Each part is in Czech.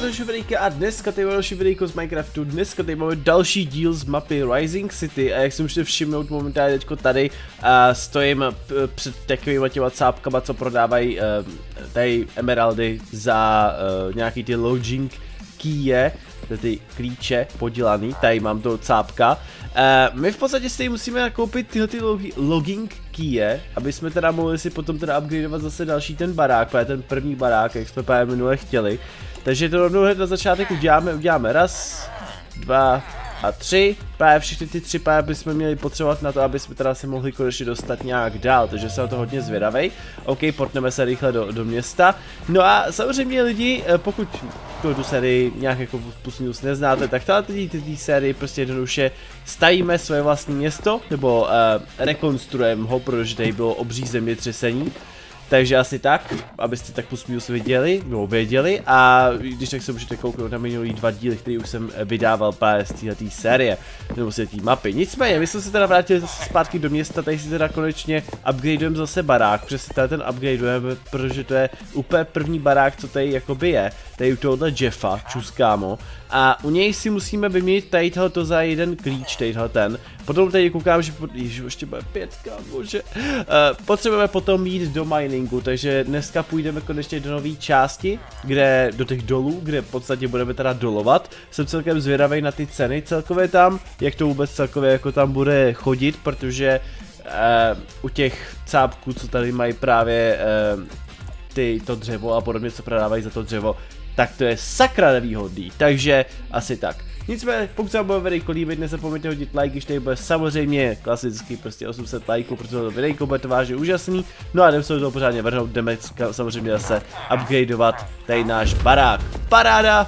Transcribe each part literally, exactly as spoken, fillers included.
další videjka a dneska tady máme další videjko z Minecraftu. Dneska tady máme další díl z mapy Rising City a jak si můžete všimnout momentálně teďko tady uh, stojím před takovýma těma cápkama, co prodávají uh, tady emeraldy za uh, nějaký ty lodging key, ty klíče podělaný, tady mám toho cápka. Uh, my v podstatě si musíme nakoupit tyhle ty logging key, aby jsme teda mohli si potom teda upgradeovat zase další ten barák, ten první barák, jak jsme právě minule chtěli. Takže to rovnou hned na začátek uděláme, uděláme raz, dva a tři, právě všechny ty tři právě bychom měli potřebovat na to, aby jsme teda se mohli konečně dostat nějak dál, takže jsem na to hodně zvědavej. OK, portneme se rychle do, do města. No a samozřejmě lidi, pokud tu sérii nějak jako plus minus neznáte, tak tady ty, ty, ty sérii prostě jednoduše stavíme svoje vlastní město, nebo uh, rekonstruujeme ho, protože tady bylo obří zemětřesení. Takže asi tak, abyste tak plus minus viděli, no věděli, a když tak se můžete kouknout na minulý dva díly, který už jsem vydával právě z této série, nebo z té mapy. Nicméně, my jsme se teda vrátili zase zpátky do města, tady si teda konečně upgradeujeme zase barák, přesně tady ten upgradeujeme, protože to je úplně první barák, co tady jakoby je, tady u tohohle Jeffa, čus kámo, a u něj si musíme vyměnit tady tohoto za jeden klíč, tadyhle ten. Potom tady koukám, že pod... Ježiš, ještě bude pětka, bože. Uh, potřebujeme potom jít do miningu, takže dneska půjdeme konečně do nové části, kde, do těch dolů, kde v podstatě budeme teda dolovat. Jsem celkem zvědavý na ty ceny celkově tam, jak to vůbec celkově jako tam bude chodit, protože uh, u těch cápků, co tady mají právě uh, ty, to dřevo a podobně, co prodávají za to dřevo, tak to je sakra nevýhodný, takže asi tak. Nicméně, pokud se vám bude videjko líbit, nezapomeňte hodit like, když tady bude samozřejmě klasicky prostě osm set lajků, protože to videjko bude to vážně úžasný. No a jdeme se do toho pořádně vrhnout, jdeme samozřejmě zase upgradeovat tady náš barák. Paráda!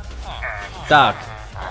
Tak.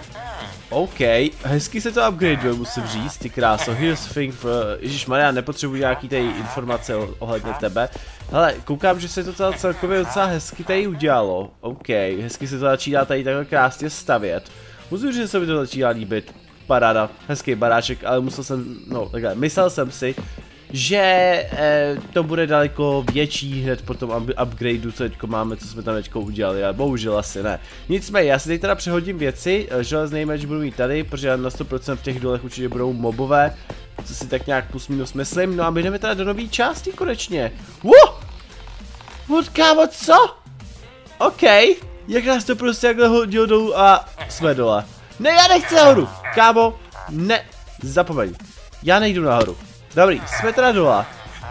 OK, hezky se to upgradeuje, musím říct, ty kráso. Here's thing for... Ježišmarja, nepotřebuji nějaký tady informace ohledně tebe. Hele, koukám, že se to tady celkově docela hezky tady udělalo. OK, hezky se to začíná tady takhle krásně stavět. Musím říct, že se mi to začíná líbit. Paráda, hezký baráček, ale musel jsem, no takhle, myslel jsem si, že eh, to bude daleko větší hned po tom up upgradeu, co teďko máme, co jsme tam teďko udělali, ale bohužel asi ne. Nicméně, já si teď teda přehodím věci, železný meč budu mít tady, protože na sto procent v těch dolech určitě budou mobové, co si tak nějak plus minus myslím, no a my jdeme teda do nové části konečně. What? What, kámo, co? OK, jak nás to prostě takhle hodilo dolů a jsme dole. Ne, já nechci nahoru, kámo, ne, zapomeň, já nejdu nahoru. Dobrý, jsme teda dole.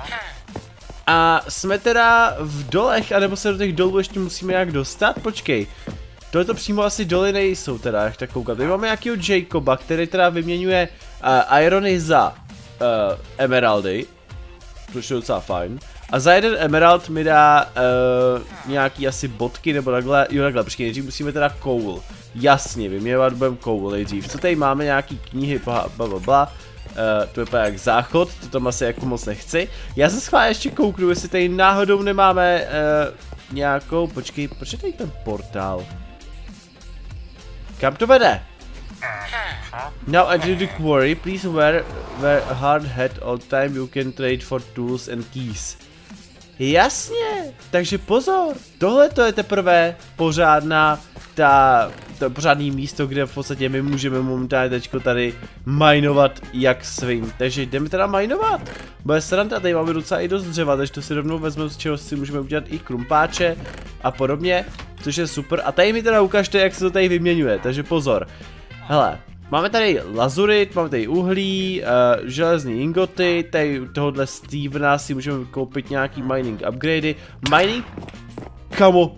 A jsme teda v dolech, anebo se do těch dolů ještě musíme nějak dostat? Počkej. Tohle přímo asi doly nejsou teda, jak tak koukat. Tady máme nějakýho Jacoba, který teda vyměňuje uh, irony za uh, emeraldy. Což je docela fajn. A za jeden emerald mi dá uh, nějaký asi bodky, nebo takhle, jo takhle, počkej, nejdřív musíme teda coal. Jasně, vyměňovat budeme coal nejdřív. Co tady máme, nějaký knihy, bla bla bla. Uh, to je jak záchod, to tam asi jako moc nechci. Já se schválně ještě kouknu, jestli tady náhodou nemáme uh, nějakou, počkej, proč je tady ten portál? Kam to vede? Now enter the quarry, please wear, wear a hard hat all time, you can trade for tools and keys. Jasně, takže pozor, tohle to je teprve pořádná ta, to pořádný místo, kde v podstatě my můžeme momentálně teďko tady minovat jak svým. Takže jdeme teda minovat. Bude sranda, tady máme docela i dost dřeva, takže to si rovnou vezmeme, z čeho si můžeme udělat i krumpáče a podobně, což je super. A tady mi teda ukažte, jak se to tady vyměňuje, takže pozor. Hele, máme tady lazurit, máme tady uhlí, uh, železní ingoty, tady u tohohle Stevena si můžeme koupit nějaký mining upgradey. Mining... Kamo...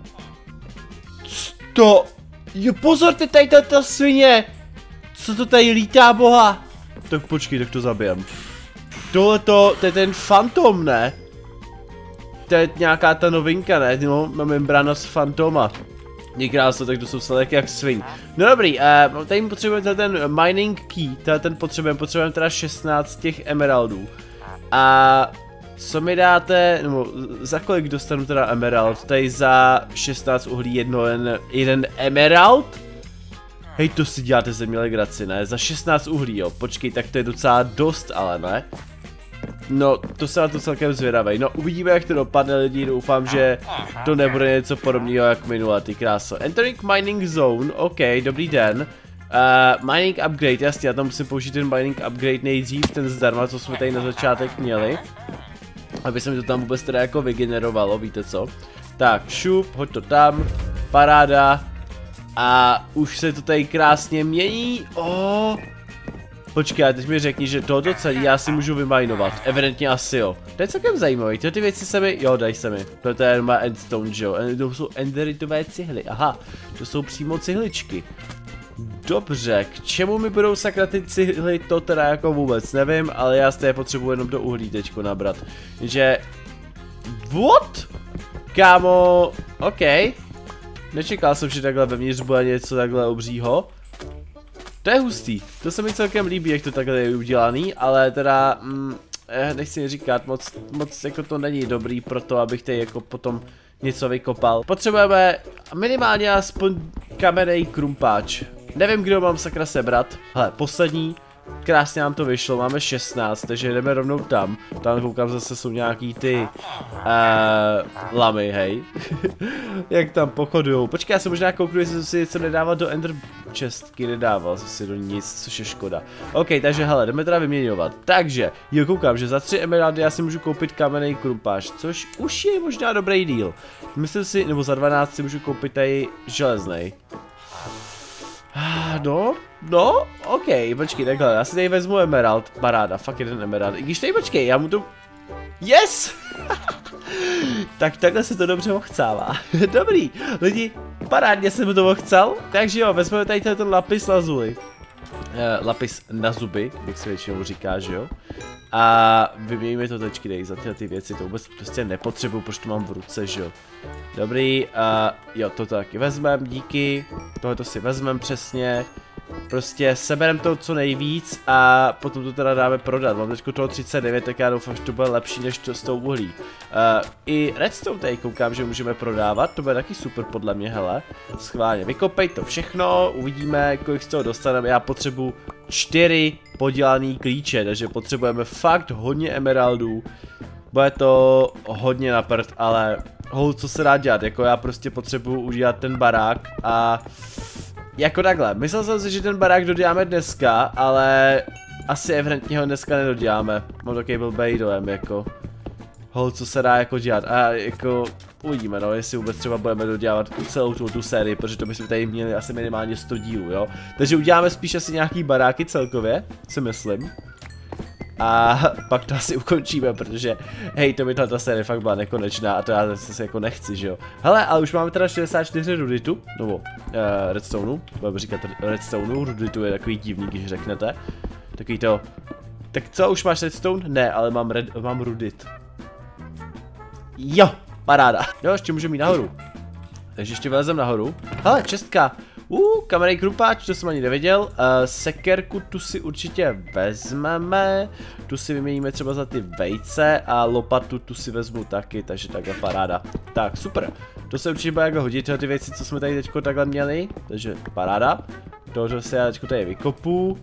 To... Jo, pozor, ty tady ta, ta svině! Co to tady lítá, boha? Tak počkej, tak to zabijem. Tohleto, to je ten fantom, ne? To je nějaká ta novinka, ne? No, máme brána z fantoma. Krásno, tak to jsou celé jak svin. No dobrý, uh, tady potřebujeme ten mining key, ten potřebujeme, potřebujeme teda šestnáct těch emeraldů. A co mi dáte, nebo za kolik dostanu teda emerald? Tady za šestnáct uhlí jedno, jeden, jeden emerald? Hej, to si děláte ze mě legraci, ne? Za šestnáct uhlí, jo, počkej, tak to je docela dost, ale ne? No, to se na to celkem zvědavej. No, uvidíme, jak to dopadne, lidi. Doufám, že to nebude něco podobného jak minule, ty kráso. Entering mining zone, OK, dobrý den. Uh, mining upgrade, jasně, já tam musím použít ten mining upgrade nejdřív, ten zdarma, co jsme tady na začátek měli. Aby se mi to tam vůbec teda jako vygenerovalo, víte co? Tak, šup, hoď to tam, paráda. A už se to tady krásně mění. Oh. Počkej, teď mi řekni, že tohoto celý já si můžu vymajnovat. Evidentně asi jo. To je celkem zajímavý, tyhle ty věci se mi, jo, daj se mi. To je má endstone, že jo, to jsou enderitové cihly, aha. To jsou přímo cihličky. Dobře, k čemu mi budou sakra ty cihly, to teda jako vůbec nevím, ale já z té potřebuji jenom do uhlí teďko nabrat. Takže... What? Kámo, OK. Nečekal jsem, že takhle vevnitř bude něco takhle obřího. To je hustý, to se mi celkem líbí, jak to takhle je udělaný, ale teda, mm, nechci říkat, moc, moc jako to není dobrý pro to, abych tady jako potom něco vykopal. Potřebujeme minimálně aspoň kamenný krumpáč. Nevím, kdo mám sakra sebrat. Hele, poslední. Krásně nám to vyšlo, máme šestnáct, takže jdeme rovnou tam. Tam koukám, zase jsou nějaký ty uh, lamy, hej. Jak tam pochodujou. Počkej, já se možná kouknu, jestli si něco nedával do Ender Chestky, nedával jsem si do nic, což je škoda. OK, takže hele, jdeme teda vyměňovat. Takže, jo, koukám, že za tři emeraldy já si můžu koupit kamenný krumpáč, což už je možná dobrý deal. Myslím si, nebo za dvanáct si můžu koupit tady železnej. No, no, OK, počkej, takhle, já si tady vezmu emerald, paráda, fakt jeden emerald, i když tady počkej, já mu to... Yes! Tak takhle se to dobře ochcává. Dobrý, lidi, parádně jsem mu to ochcal, takže jo, vezmeme tady ten lapis lazuli. Uh, lapis na zuby, jak se většinou říká, že jo? A vyměníme to teďky dej za tyhle ty věci, to vůbec prostě nepotřebuju, protože to mám v ruce, že jo? Dobrý, uh, jo, to taky vezmem, díky, tohle si vezmem přesně. Prostě seberem to co nejvíc a potom to teda dáme prodat. Mám teďko toho třicet devět, tak já doufám, že to bude lepší než to s tou uhlí. Uh, I redstone tady koukám, že můžeme prodávat, to bude taky super podle mě, hele. Schválně, vykopej to všechno, uvidíme, kolik z toho dostaneme. Já potřebuji čtyři podělaný klíče, takže potřebujeme fakt hodně emeraldů. Bude to hodně na prd, ale hold, co se dá dělat, jako já prostě potřebuji udělat ten barák a... Jako takhle, myslel jsem si, že ten barák doděláme dneska, ale asi evidentně ho dneska nedoděláme. Mám takový blbej dojem, jako hol, co se dá jako dělat a jako uvidíme, no, jestli vůbec třeba budeme dodělávat celou tu, tu sérii, protože to bychom tady měli asi minimálně sto dílů, jo. Takže uděláme spíš asi nějaký baráky celkově, si myslím. A pak to asi ukončíme, protože hej, to by tato série fakt byla nekonečná a to já zase jako nechci, že jo. Hele, ale už máme teda šedesát čtyři ruditu, nebo uh, redstoneu, budeme říkat redstoneu, ruditu je takový divný, když řeknete. Takový to, tak co, už máš redstone? Ne, ale mám, red, mám rudit. Jo, paráda. Jo, ještě můžeme jít nahoru. Takže ještě vylezem nahoru. Hele, čestka. Uh, kamenný krumpáč, to jsem ani nevěděl. Uh, sekerku tu si určitě vezmeme. Tu si vyměníme třeba za ty vejce a lopatu tu si vezmu taky, takže takhle paráda. Tak, super. To se určitě bude jako hodit, tyhle ty věci, co jsme tady teďko takhle měli. Takže paráda. Tohle se já teďko tady vykopu.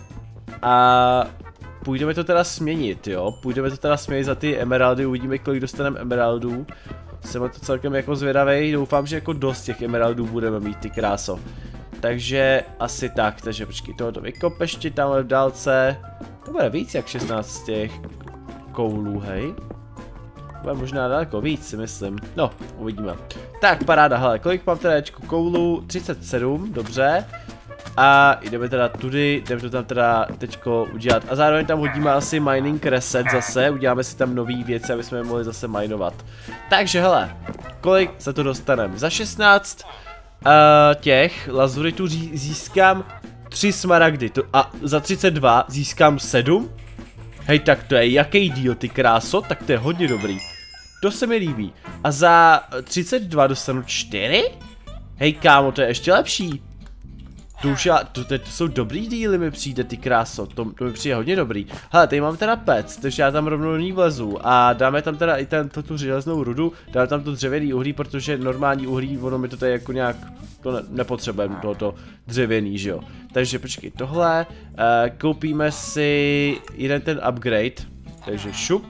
A půjdeme to teda směnit, jo. Půjdeme to teda směnit za ty emeraldy, uvidíme, kolik dostaneme emeraldů. Jsem to celkem jako zvědavej, doufám, že jako dost těch emeraldů budeme mít, ty kráso. Takže asi tak, takže počkej, tohoto vykopešti tamhle v dálce. To bude víc jak šestnáct těch koulů, hej. Bude možná daleko víc, si myslím. No, uvidíme. Tak, paráda, hele, kolik mám teda koulů? třicet sedm, dobře. A jdeme teda tudy, jdeme to tam teda teďko udělat. A zároveň tam hodíme asi mining reset zase, uděláme si tam nový věci, aby jsme je mohli zase minovat. Takže hele, kolik za to dostaneme? Za šestnáct uh, těch lazuritů získám tři smaragdy to, a za třicet dva získám sedm? Hej, tak to je jaký díl, ty kráso, tak to je hodně dobrý. To se mi líbí. A za třicet dva dostanu čtyři? Hej kámo, to je ještě lepší. To už já, to, to, to jsou dobrý díly mi přijde, ty kráso, to, to mi přijde hodně dobrý. Hele, tady mám teda pec, takže já tam rovnou do ní vlezu a dáme tam teda i ten, to, tu železnou rudu, dáme tam to dřevěný uhlí, protože normální uhlí, ono mi to tady jako nějak, to ne, nepotřebujeme, tohoto dřevěný, že jo. Takže počkej, tohle, uh, koupíme si jeden ten upgrade, takže šup.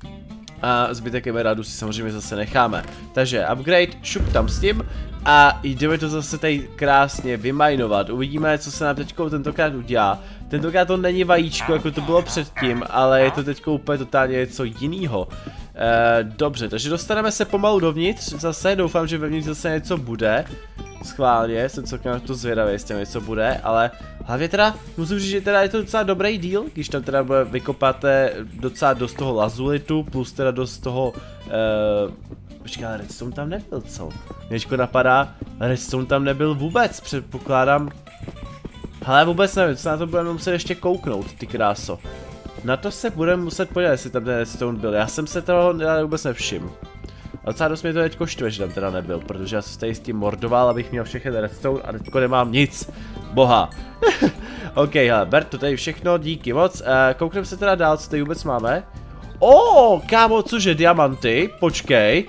A zbytek emeraldu si samozřejmě zase necháme. Takže upgrade, šup tam s tím. A jdeme to zase tady krásně vymajnovat. Uvidíme, co se nám teďko tentokrát udělá. Tentokrát to není vajíčko, jako to bylo předtím, ale je to teďko úplně totálně něco jinýho. E, dobře, takže dostaneme se pomalu dovnitř. Zase doufám, že vevnitř zase něco bude. Schválně, jsem celkem na to zvědavý, jestli tam něco bude, ale hlavně teda musím říct, že teda je to docela dobrý deal, když tam teda vykopáte docela dost toho lazulitu, plus teda dost toho, uh, počkej, ale redstone tam nebyl, co? Něčko napadá, redstone tam nebyl vůbec, předpokládám. Hele, vůbec nevím, co na to budeme muset ještě kouknout, ty kráso. Na to se budeme muset podívat, jestli tam ten redstone byl, já jsem se toho vůbec nevšiml. A docela dost mě to teďko štve, že tam teda nebyl, protože já jsem tady s tím mordoval, abych měl všechny redstone a teďko nemám nic. Boha. OK, hele, ber to tady všechno, díky moc. Uh, koukneme se teda dál, co tady vůbec máme. O, oh, kámo, cože, diamanty, počkej.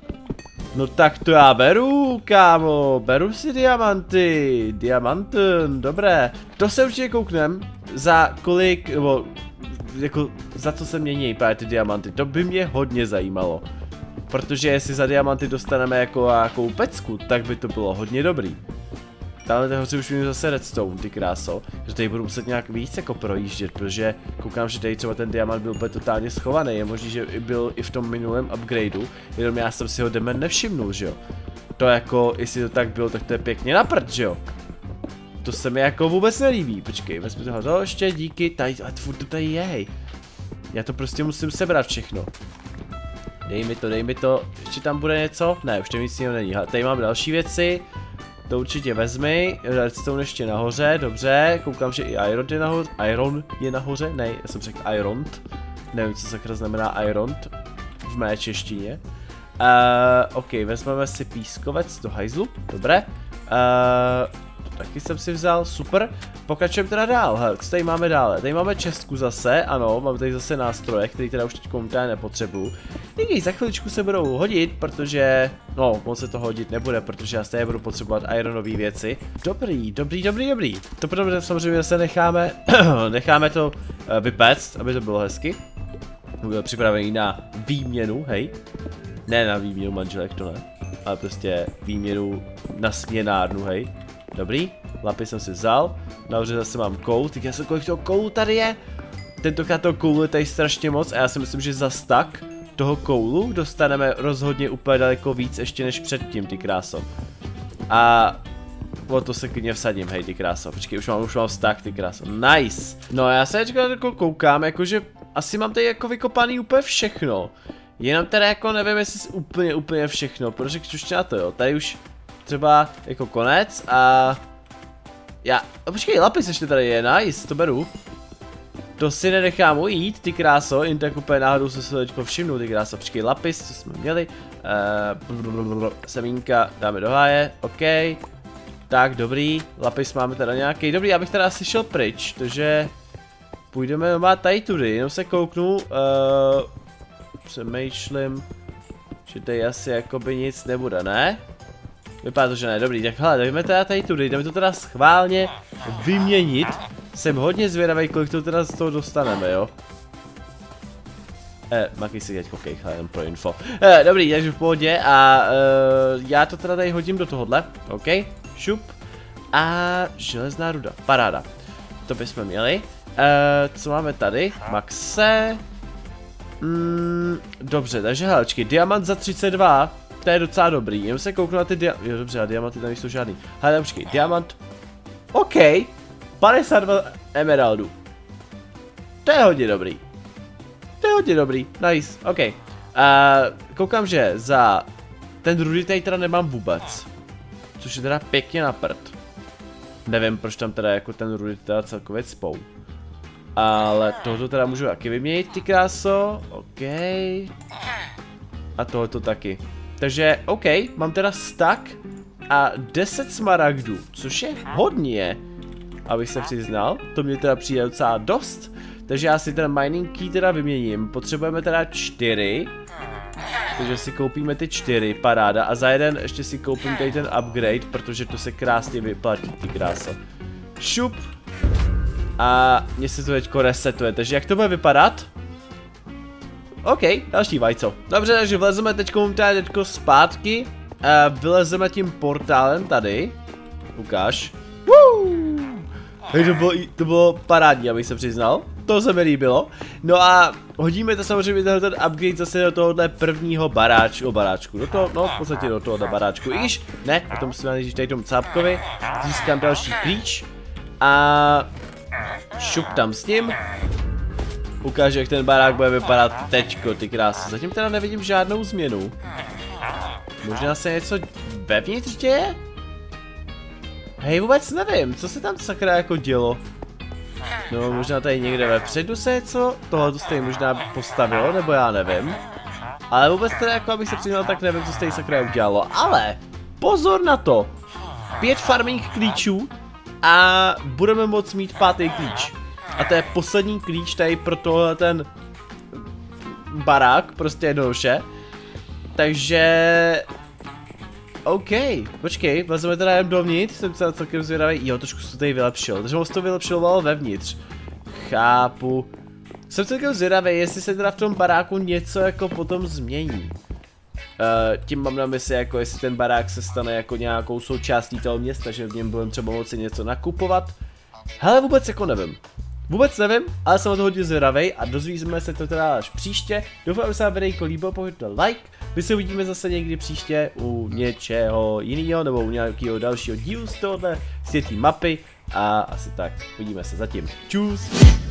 No tak to já beru, kámo, beru si diamanty, diamanten, dobré. To se určitě kouknem, za kolik, nebo, jako, za co se mění právě ty diamanty, to by mě hodně zajímalo. Protože jestli za diamanty dostaneme jako nějakou pecku, tak by to bylo hodně dobrý. Tamhle tehoře už vidím zase redstone, ty kráso. Že tady budu muset nějak víc jako projíždět, protože koukám, že tady třeba ten diamant byl úplně totálně schovaný. Je možný, že byl i v tom minulém upgradeu, jenom já jsem si ho demen nevšimnul, že jo. To jako, jestli to tak bylo, tak to je pěkně na prd, že jo. To se mi jako vůbec nelíbí. Počkej, vezmi toho to ještě, díky, tady, a furt to tady je, hej. Já to prostě musím sebrat všechno. Dej mi to, dej mi to, ještě tam bude něco? Ne, už tam nic jiného není. Tady mám další věci, to určitě vezmi, redstone ještě nahoře, dobře, koukám, že i iron je nahoře, iron je nahoře, ne, já jsem řekl iron, nevím, co sakra znamená iron v mé češtině. Uh, ok, vezmeme si pískovec do hajzlu, dobré, uh, taky jsem si vzal, super. Pokračujeme teda dál, hele, co tady máme dále? Tady máme čestku zase, ano, máme tady zase nástroje, který teda už teď komutále nepotřebuju. Díky, za chviličku se budou hodit, protože, no, moc se to hodit nebude, protože já stejně budu potřebovat ironové věci. Dobrý, dobrý, dobrý, dobrý. To potom samozřejmě zase necháme, necháme to vypéct, aby to bylo hezky. Bude připravený na výměnu, hej. Ne na výměnu manželek, to ne, ale prostě výměnu na směnárnu, hej. Dobrý, lapy jsem si vzal, nahoře zase mám koul, teď já jsem kolik toho koulu tady je. Tentokrát toho koulu je tady strašně moc a já si myslím, že za stack toho koulu dostaneme rozhodně úplně daleko víc ještě než předtím, ty kráso. A o to se klidně vsadím, hej, ty kráso, počkej, už mám, už mám stack, ty kráso, nice. No a já se teďka jako koukám, jakože asi mám tady jako vykopaný úplně všechno. Jenom teda jako nevím, jestli úplně, úplně všechno, protože když na to jo, tady už třeba jako konec a já, a počkej, lapis ještě tady je, nice, to beru. To si nenechám ujít, ty kráso, jen tak úplně náhodou se se teďko všimnu, ty kráso, počkej, lapis, co jsme měli, uh, semínka dáme do háje, ok, tak dobrý, lapis máme teda nějaký, dobrý, já bych teda asi šel pryč, takže půjdeme doma tady tudy, jenom se kouknu, uh, přemýšlím, že tady asi jakoby nic nebude, ne? Vypadá to, že ne, dobrý, tak hele, jdeme teda tady tudy, jdeme to teda schválně vyměnit. Jsem hodně zvědavý, kolik to teda z toho dostaneme, jo. Eh, makej si teď hokej, jenom pro info. Eh, dobrý, takže v pohodě a uh, já to teda tady hodím do tohohle, ok, šup. A železná ruda, paráda. To bychom měli. Uh, co máme tady? Maxe. Mm, dobře, takže hele, čekaj, diamant za třicet dva. To je docela dobrý, jenom se kouknu na ty dia... Jo, dobře, a diamanty tam nejsou žádný. Hele, počkej, diamant... OK, padesát dva emeraldů. To je hodně dobrý. To je hodně dobrý, nice, OK. Uh, koukám, že za ten rudy tady teda nemám vůbec. Což je teda pěkně na prd. Nevím, proč tam teda jako ten rudy teda celkově spou. Ale tohoto teda můžu taky vyměnit, ty kráso. OK. A tohoto taky. Takže, OK, mám teda stack a deset smaragdů, což je hodně, abych se přiznal, to mě teda přijde docela dost, takže já si ten mining key teda vyměním, potřebujeme teda čtyři, takže si koupíme ty čtyři, paráda, a za jeden ještě si koupím tady ten upgrade, protože to se krásně vyplatí, ty krása. Šup. A mně se to teďko resetuje, takže jak to bude vypadat? OK, další vajco. Dobře, takže vlezeme teď tady teďko zpátky. A vylezeme tím portálem tady. Ukáž. Woo! Hej, to bylo, to bylo parádní, abych se přiznal. To se mi líbilo. No a hodíme to samozřejmě ten upgrade zase do tohohle prvního baráčku, baráčku. Do toho, no v podstatě do tohohle baráčku. Iž, ne, a to musíme najít tady tomu cápkovi. Získám další klíč. A šup tam s ním. Ukážu, jak ten barák bude vypadat teďko, ty krásy. Zatím teda nevidím žádnou změnu. Možná se něco vevnitř děje? Hej, vůbec nevím, co se tam sakra jako dělo. No, možná tady někde vepředu se něco, tohle to tady možná postavilo, nebo já nevím. Ale vůbec teda jako, abych se přiznal, tak nevím, co se tady sakra udělalo. Ale, pozor na to! Pět farming klíčů a budeme moct mít pátý klíč. A to je poslední klíč tady pro tohle ten barák, prostě jednoduše. Takže... OK, počkej, vezmeme teda jen dovnitř, jsem se celkem zvědavý, jo, trošku se to tady vylepšilo, takže moc to vylepšilovalo vevnitř. Chápu. Jsem celkem zvědavý, jestli se teda v tom baráku něco jako potom změní. Uh, tím mám na mysli, jako jestli ten barák se stane jako nějakou součástí toho města, že v něm budeme třeba moci něco nakupovat. Hele, vůbec jako nevím. Vůbec nevím, ale jsem o to hodně zvědavej a dozvíme se to teda až příště. Doufám, že se vám videjko líbilo, pojďte like. My se uvidíme zase někdy příště u něčeho jiného nebo u nějakého dalšího dílu z tohohle světlý mapy a asi tak. Uvidíme se zatím. Čus!